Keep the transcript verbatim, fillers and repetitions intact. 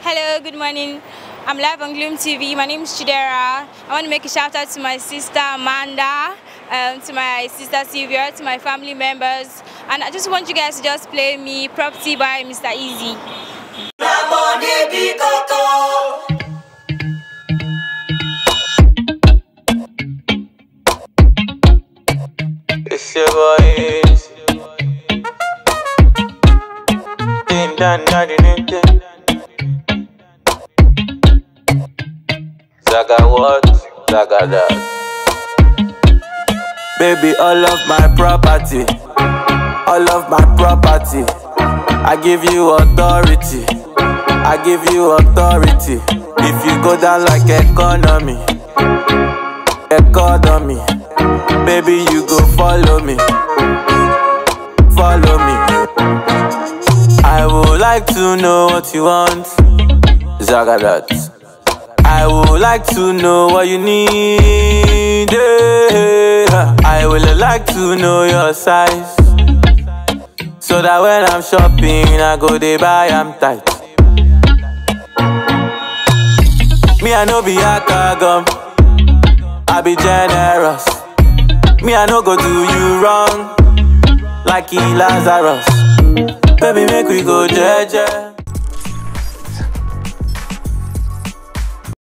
Hello, good morning. I'm live on Gloom T V. My name is Chidera. I want to make a shout out to my sister Amanda, um, to my sister Sylvia, to my family members, and I just want you guys to just play me Property by Mister Easy. It's your boy Easy. Ding dang dang ding ding. Zaga what? Zaga that. Baby, all of my property, all of my property. I give you authority, I give you authority. If you go down like economy, economy, baby, you go follow me, follow me. I would like to know what you want, Zaga that. I would like to know what you need, yeah. I would like to know your size, so that when I'm shopping, I go dey buy am tight. Me, I no be akagum, I be generous. Me, I no go do you wrong, like he Lazarus. Baby, make we go jeje.